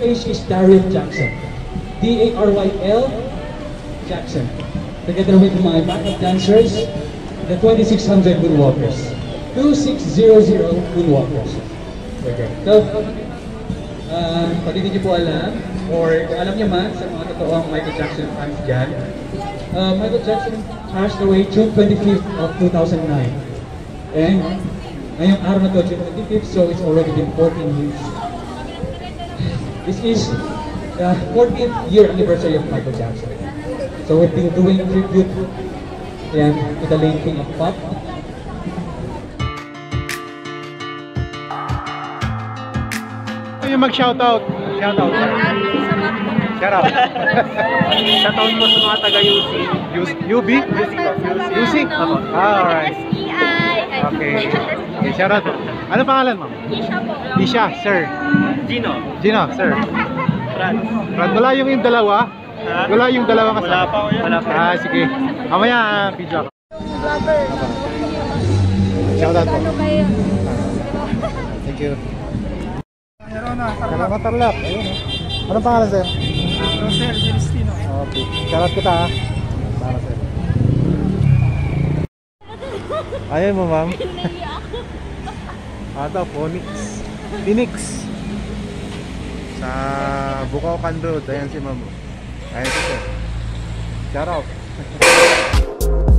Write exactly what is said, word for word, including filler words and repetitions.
stage is Daryl Jackson. D A R Y L Jackson. Together with my backup dancers, the twenty-six hundred Moonwalkers. twenty-six hundred Moonwalkers. Okay. So, uh, pag hindi niyo po alam, or kung alam niyo man sa mga totoong Michael Jackson fans dyan, uh, Michael Jackson passed away June twenty-fifth of two thousand nine. And ngayong araw na to, June twenty-fifth, so it's already been fourteen years. This is the fourteenth year anniversary of Michael Jackson. So we've been doing tribute yeah, to the late king of pop. Yung mag-shoutout. Shoutout. Shoutout. Shoutout mo sa mga taga-U C. U B? U C? Ah, alright. Okay. Okay, shoutout po. Ano pangalan mo? Isha po. Isha, sir. Gino. Gino, sir. Fran. Fran, wala yung yung dalawa? Ha? Wala yung dalawa kasama? Wala pa ko yan. Wala pa. Ah, sige. Mamaya, video ako. Shoutout po. Thank you. Salamat Tarlac. Ayun. Anong pangalan sir? Rosel Celestino. Okay. Shoutout kita ha. Para sir. Ayun mo ma'am. Ito, Phoenix. Phoenix. Sa Bukaw Road. Ayan si ma'am. Ayan si sir. Shoutout.